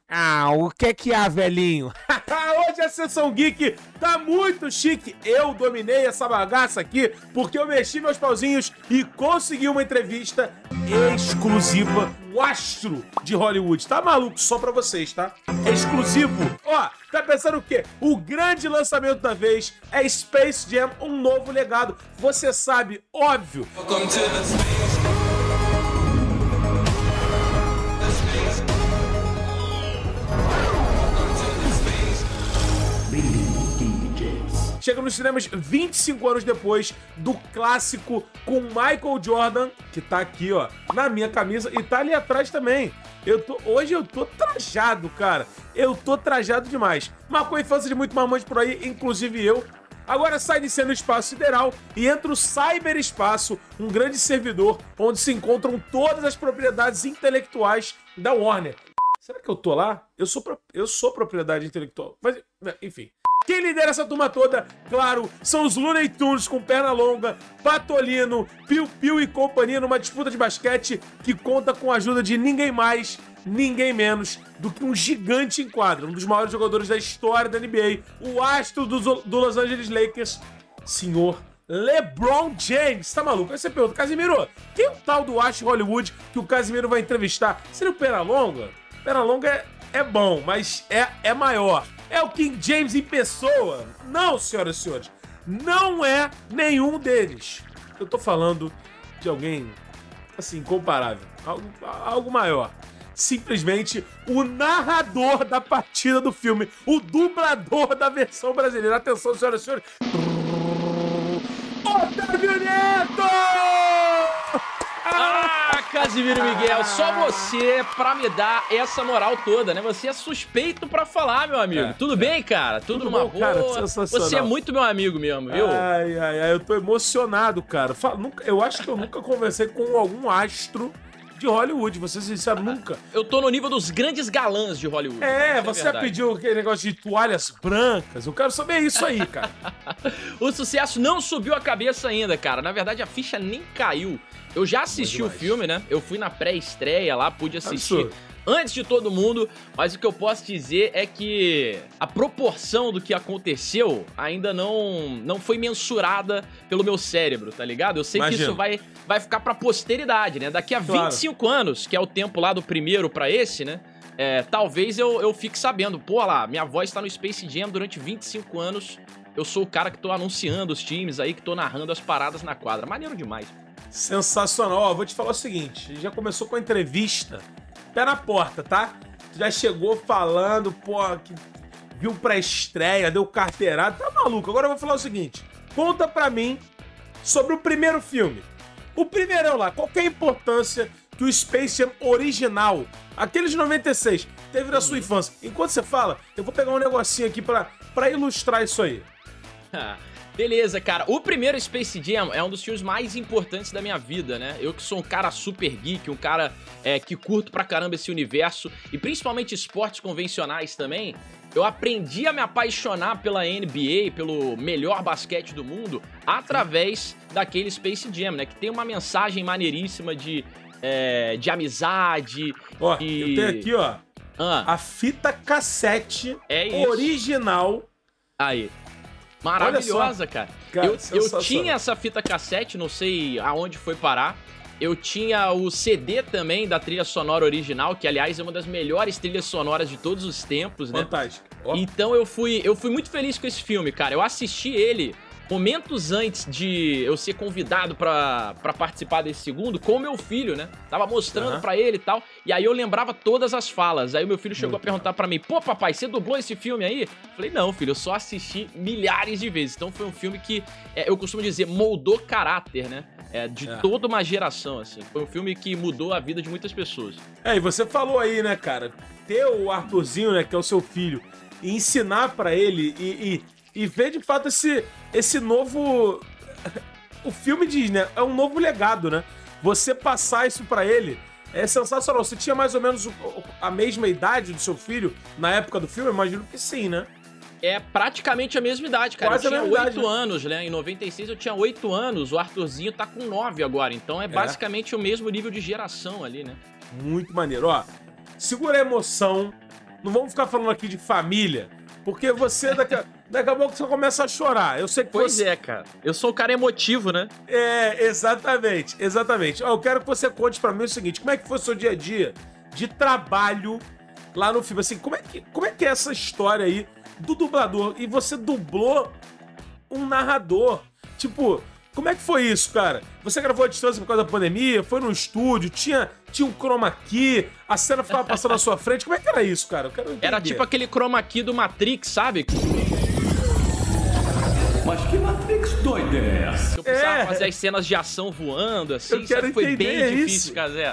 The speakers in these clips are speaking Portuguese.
Ah, o que há, velhinho? Hoje a Sessão Geek tá muito chique. Eu dominei essa bagaça aqui porque eu mexi meus pauzinhos e consegui uma entrevista exclusiva. O astro de Hollywood. Tá maluco? Só pra vocês, tá? É exclusivo. Ó, tá pensando o quê? O grande lançamento da vez é Space Jam, um novo legado. Você sabe, óbvio. Welcome to the space. Chega nos cinemas 25 anos depois do clássico com Michael Jordan, que tá aqui, ó, na minha camisa e tá ali atrás também. Hoje eu tô trajado, cara. Eu tô trajado demais. Marcou a infância de muito marmanjo por aí, inclusive eu. Agora sai de cena no espaço sideral e entra o cyberespaço, um grande servidor onde se encontram todas as propriedades intelectuais da Warner. Será que eu tô lá? Eu sou propriedade intelectual. Mas, enfim. Quem lidera essa turma toda, claro, são os Looney Tunes com perna longa, Patolino, Piu Piu e companhia numa disputa de basquete que conta com a ajuda de ninguém mais, ninguém menos do que um gigante em quadra, um dos maiores jogadores da história da NBA, o astro do Los Angeles Lakers, senhor LeBron James. Tá maluco? Aí você pergunta, Casimiro, quem é o tal do astro Hollywood que o Casimiro vai entrevistar? Seria o Pernalonga? Pernalonga é bom, mas é maior. É o King James em pessoa? Não, senhoras e senhores. Não é nenhum deles. Eu tô falando de alguém, assim, incomparável. Algo maior. Simplesmente o narrador da partida do filme. O dublador da versão brasileira. Atenção, senhoras e senhores. Otávio Neto! Casimiro Miguel, só você pra me dar essa moral toda, né? Você é suspeito pra falar, meu amigo. Tudo bem, cara? Tudo numa boa? Cara, você é muito meu amigo mesmo, viu? Ai, eu tô emocionado, cara. Eu acho que eu nunca conversei com algum astro de Hollywood, você sincero, nunca. Eu tô no nível dos grandes galãs de Hollywood. Você pediu aquele negócio de toalhas brancas. Eu quero saber isso aí, cara. O sucesso não subiu a cabeça ainda, cara. Na verdade, a ficha nem caiu. Eu já assisti o filme, né? Eu fui na pré-estreia lá, pude assistir antes de todo mundo, mas o que eu posso dizer é que a proporção do que aconteceu ainda não foi mensurada pelo meu cérebro, tá ligado? Eu sei que isso vai ficar pra posteridade, né? Daqui a 25 anos, que é o tempo lá do primeiro pra esse, né? Talvez eu fique sabendo, pô lá, minha voz tá no Space Jam durante 25 anos, eu sou o cara que tô anunciando os times aí, que tô narrando as paradas na quadra. Maneiro demais. Sensacional. Ó, vou te falar o seguinte, já começou com a entrevista, pé na porta, tá? Já chegou falando, pô, que viu pré-estreia, deu carteirada, tá maluco. Agora eu vou falar o seguinte, conta pra mim sobre o primeiro filme. O primeirão lá, qual que é a importância que o Space Jam original, aquele de 96, teve na sua infância? Enquanto você fala, eu vou pegar um negocinho aqui pra ilustrar isso aí. Beleza, cara. O primeiro Space Jam é um dos filmes mais importantes da minha vida, né? Eu que sou um cara super geek, um cara que curto pra caramba esse universo, e principalmente esportes convencionais também, eu aprendi a me apaixonar pela NBA, pelo melhor basquete do mundo, através daquele Space Jam, né? Que tem uma mensagem maneiríssima de amizade. Ó, eu tenho aqui, ó, a fita cassete original. Aí. Maravilhosa, cara. Eu tinha essa fita cassete, não sei aonde foi parar. Eu tinha o CD também da trilha sonora original, que aliás é uma das melhores trilhas sonoras de todos os tempos, né? Fantástico. Então eu fui muito feliz com esse filme, cara. Eu assisti ele momentos antes de eu ser convidado pra participar desse segundo com o meu filho, né? Tava mostrando pra ele e tal, e aí eu lembrava todas as falas. Aí o meu filho chegou a perguntar pra mim, pô, papai, você dublou esse filme aí? Eu falei, não, filho, eu só assisti milhares de vezes. Então foi um filme que, eu costumo dizer, moldou caráter, né? Toda uma geração, assim. Foi um filme que mudou a vida de muitas pessoas. E você falou aí, né, cara? Ter o Arthurzinho, né, que é o seu filho, e ensinar pra ele e ver de fato esse novo... O filme diz, né? É um novo legado, né? Você passar isso pra ele é sensacional. Você tinha mais ou menos a mesma idade do seu filho na época do filme? Eu imagino que sim, né? É praticamente a mesma idade, cara. Quase eu tinha 8 né? anos, né? Em 96 eu tinha 8 anos, o Arthurzinho tá com 9 agora. Então é basicamente o mesmo nível de geração ali, né? Muito maneiro. Ó, segura a emoção, não vamos ficar falando aqui de família, porque você daqui a pouco você começa a chorar. Eu sei que Pois é, cara. Eu sou um cara emotivo, né? Exatamente. Ó, eu quero que você conte pra mim o seguinte, como é que foi o seu dia a dia de trabalho lá no filme? Assim, como é que é essa história aí do dublador? E você dublou um narrador. Tipo, como é que foi isso, cara? Você gravou à distância por causa da pandemia? Foi no estúdio? Tinha um chroma key? A cena ficava passando na sua frente? Como é que era isso, cara? Eu quero entender. Era tipo aquele chroma key do Matrix, sabe? Mas que Matrix doida é essa? Eu precisava fazer as cenas de ação voando, assim. Eu quero foi bem entender difícil, isso. Cazé.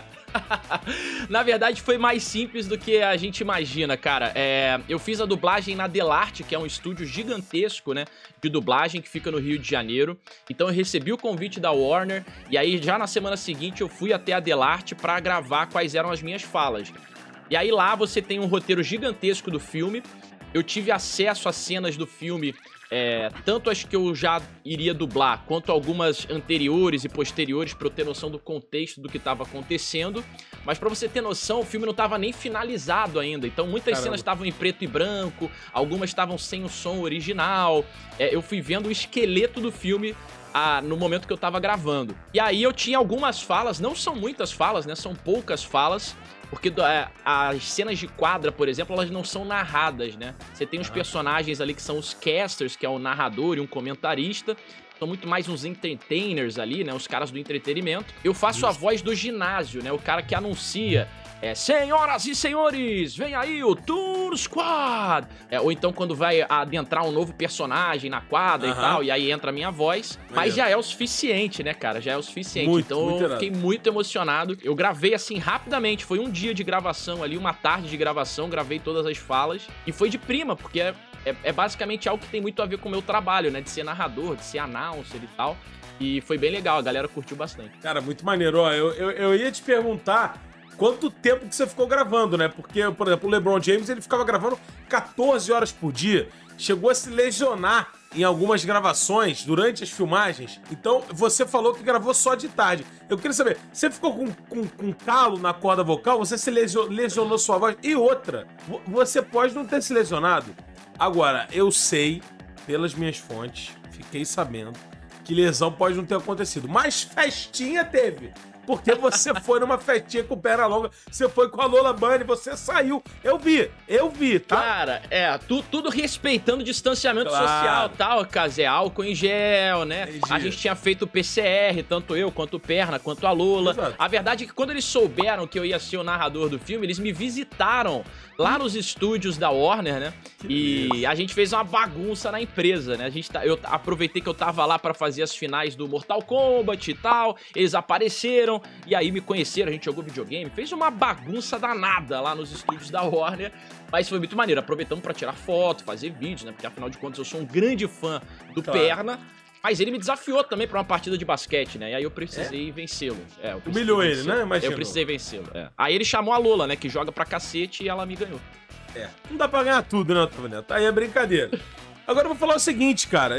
Na verdade, foi mais simples do que a gente imagina, cara. Eu fiz a dublagem na Delarte, que é um estúdio gigantesco, né, de dublagem que fica no Rio de Janeiro. Então eu recebi o convite da Warner e aí já na semana seguinte eu fui até a Delarte pra gravar quais eram as minhas falas. E aí lá você tem um roteiro gigantesco do filme. Eu tive acesso às cenas do filme, tanto as que eu já iria dublar, quanto algumas anteriores e posteriores, pra eu ter noção do contexto do que tava acontecendo. Mas pra você ter noção, o filme não tava nem finalizado ainda, então muitas cenas estavam em preto e branco, algumas estavam sem o som original. Eu fui vendo o esqueleto do filme no momento que eu tava gravando. E aí eu tinha algumas falas, não são muitas falas, né, são poucas falas, porque as cenas de quadra, por exemplo, elas não são narradas, né? Você tem os personagens ali que são os casters, que é o narrador e um comentarista. São muito mais uns entertainers ali, né? Os caras do entretenimento. Eu faço a voz do ginásio, né? O cara que anuncia... senhoras e senhores, vem aí o Toon Squad! Ou então quando vai adentrar um novo personagem na quadra e tal, e aí entra a minha voz. Mas já é o suficiente, né, cara? Já é o suficiente. Muito, então muito eu fiquei muito emocionado. Eu gravei assim rapidamente, foi um dia de gravação ali, uma tarde de gravação, gravei todas as falas. E foi de prima, porque é basicamente algo que tem muito a ver com o meu trabalho, né? De ser narrador, de ser announcer e tal. E foi bem legal, a galera curtiu bastante. Cara, muito maneiro. Ó, eu ia te perguntar... quanto tempo que você ficou gravando, né? Porque, por exemplo, o LeBron James, ele ficava gravando 14 horas por dia. Chegou a se lesionar em algumas gravações durante as filmagens. Então, você falou que gravou só de tarde. Eu queria saber, você ficou com calo na corda vocal? Você se lesionou sua voz? E outra, você pode não ter se lesionado. Agora, eu sei, pelas minhas fontes, fiquei sabendo, que lesão pode não ter acontecido. Mas festinha teve. Porque você foi numa festinha com perna longa, você foi com a Lola Bunny, você saiu. Eu vi, tá? Cara, tudo respeitando o distanciamento social e tal, Cazé, álcool em gel, né? Entendi. A gente tinha feito o PCR, tanto eu, quanto o Perna, quanto a Lola. Exato. A verdade é que quando eles souberam que eu ia ser o narrador do filme, eles me visitaram lá nos estúdios da Warner, né? E a gente fez uma bagunça na empresa, né? Eu aproveitei que eu tava lá pra fazer as finais do Mortal Kombat e tal, eles apareceram, e aí me conheceram, a gente jogou videogame, fez uma bagunça danada lá nos estúdios da Warner, mas foi muito maneiro, aproveitamos pra tirar foto, fazer vídeos, né, porque afinal de contas eu sou um grande fã do Perna, mas ele me desafiou também pra uma partida de basquete, né, e aí eu precisei vencê-lo. Humilhou ele, né? Imagina. Eu precisei vencê-lo, Aí ele chamou a Lola, né, que joga pra cacete, e ela me ganhou. Não dá pra ganhar tudo, né, Otávio? Aí é brincadeira. Agora eu vou falar o seguinte, cara,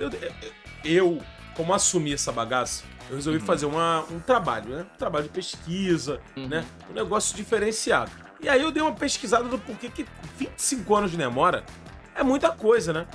eu como assumi essa bagaça, eu resolvi fazer um trabalho, né? Um trabalho de pesquisa, né? Um negócio diferenciado. E aí eu dei uma pesquisada do porquê que 25 anos de demora é muita coisa, né?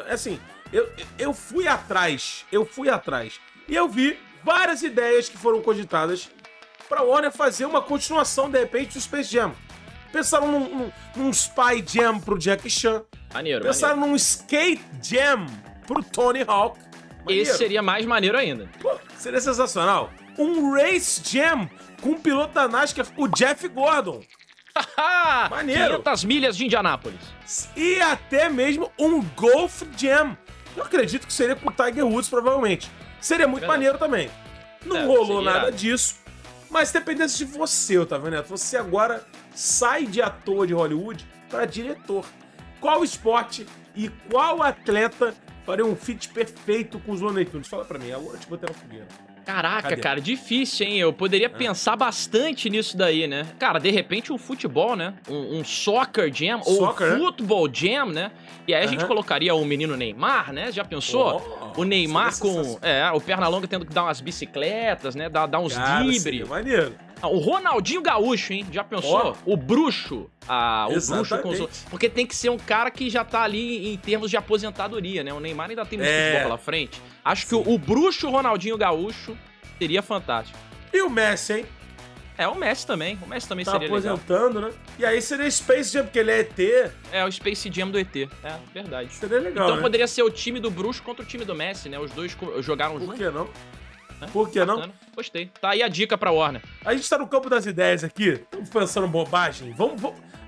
Eu fui atrás. E eu vi várias ideias que foram cogitadas pra Warner fazer uma continuação, de repente, do Space Jam. Pensaram num Spy Jam pro Jackie Chan. Maneiro, Pensaram num Skate Jam pro Tony Hawk. Maneiro. Esse seria mais maneiro ainda. Pô, seria sensacional. Um Race Jam com um piloto da NASCAR, o Jeff Gordon. Maneiro. 500 milhas de Indianápolis. E até mesmo um Golf Jam. Eu acredito que seria com o Tiger Woods, provavelmente. Seria muito maneiro também. Não rolou nada disso. Mas dependesse de você, Otávio Neto. Você agora sai de ator de Hollywood para diretor. Qual esporte e qual atleta faria um fit perfeito com os Looney Tunes? Fala pra mim, agora eu te botei na fogueira. Caraca, cara, difícil, hein? Eu poderia pensar bastante nisso daí, né? Cara, de repente um futebol, né? Um soccer jam, ou um football jam, né? E aí a gente colocaria o menino Neymar, né? Já pensou? O Neymar com o Pernalonga tendo que dar umas bicicletas, né? Dar uns dribles. Maneiro. O Ronaldinho Gaúcho, hein? Já pensou? O bruxo. O bruxo com os... Porque tem que ser um cara que já tá ali em termos de aposentadoria, né? O Neymar ainda tem muito futebol pela frente. Acho que o bruxo Ronaldinho Gaúcho seria fantástico. E o Messi, hein? O Messi também. O Messi também seria legal. Tá aposentando, né? E aí seria Space Jam, porque ele é ET. O Space Jam do ET. Verdade. Seria legal, então né? poderia ser o time do bruxo contra o time do Messi, né? Os dois jogaram juntos. Por que não? Por que não? Gostei. Tá aí a dica pra Warner. A gente tá no campo das ideias aqui. Estamos pensando bobagem. Vamos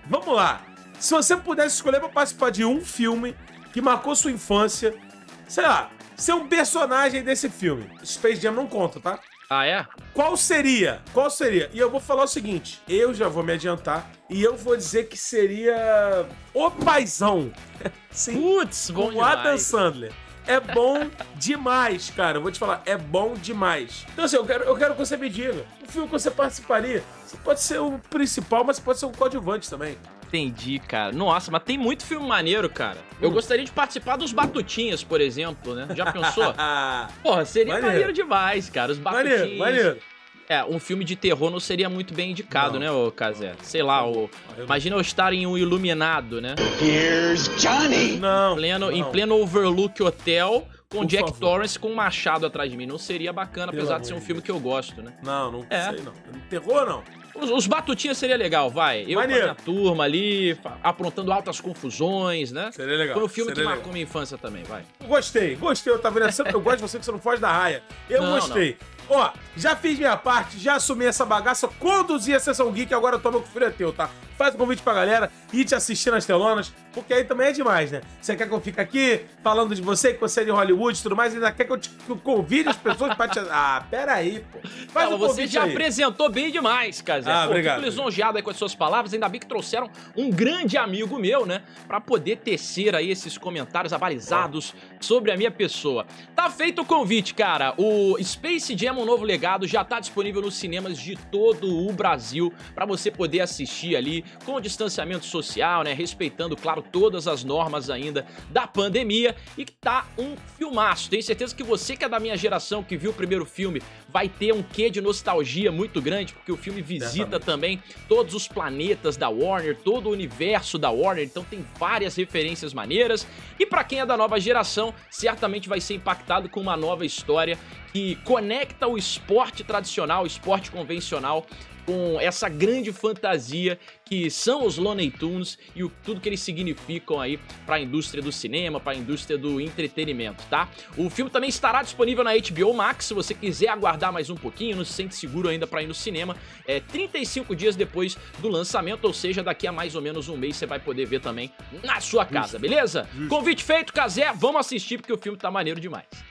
lá. Se você pudesse escolher pra participar de um filme que marcou sua infância, sei lá, ser um personagem desse filme. Space Jam não conta, tá? É? Qual seria? E eu vou falar o seguinte, eu já vou me adiantar e eu vou dizer que seria O Paizão. Sim, putz, bom com demais. Adam Sandler. É bom demais, cara. Eu vou te falar, é bom demais. Então assim, eu quero que você me diga. O filme que você participaria, você pode ser o principal, mas pode ser um coadjuvante também. Entendi, cara. Nossa, mas tem muito filme maneiro, cara. Eu gostaria de participar dos Batutinhas, por exemplo, né? Já pensou? Porra, seria maneiro demais, cara. Os Batutinhas. Maneiro. Um filme de terror não seria muito bem indicado, né, ô Cazé? Sei lá, imagina eu estar em um Iluminado, né? Here's Johnny! Não. Em pleno Overlook Hotel, com Jack Torrance com um machado atrás de mim. Não seria bacana, apesar de ser um filme que eu gosto, né? Não sei não. Terror, não. Os Batutinhas seria legal, vai. Eu com a minha turma ali, aprontando altas confusões, né? Seria legal. Foi um filme que marcou minha infância também, vai. Gostei, Otávio. Eu gosto de você que você não foge da raia. Eu gostei. Ó, já fiz minha parte, já assumi essa bagaça, conduzi a Sessão Geek, agora eu tomo o filho é teu, tá? Faz um convite pra galera ir te assistir nas telonas, porque aí também é demais, né? Você quer que eu fique aqui falando de você, que você é de Hollywood e tudo mais, e ainda quer que eu convide as pessoas pra te... peraí, pô. Faz um você já apresentou bem demais, Cazé. Obrigado. Fico lisonjeado aí com as suas palavras, ainda bem que trouxeram um grande amigo meu, né? Pra poder tecer aí esses comentários abalizados sobre a minha pessoa. Tá feito o convite, cara. O Space Jam, um novo legado, já tá disponível nos cinemas de todo o Brasil, pra você poder assistir ali com distanciamento social, né? Respeitando, claro, todas as normas ainda da pandemia, e que tá um filmaço. Tenho certeza que você que é da minha geração, que viu o primeiro filme, vai ter um quê de nostalgia muito grande, porque o filme visita também todos os planetas da Warner, todo o universo da Warner, então tem várias referências maneiras. E pra quem é da nova geração, certamente vai ser impactado com uma nova história que conecta o esporte tradicional, o esporte convencional, com essa grande fantasia que são os Looney Tunes e tudo que eles significam aí para a indústria do cinema, para a indústria do entretenimento, tá? O filme também estará disponível na HBO Max, se você quiser aguardar mais um pouquinho, não se sente seguro ainda para ir no cinema, 35 dias depois do lançamento, ou seja, daqui a mais ou menos um mês você vai poder ver também na sua casa, beleza? Convite feito, Cazé, vamos assistir porque o filme tá maneiro demais.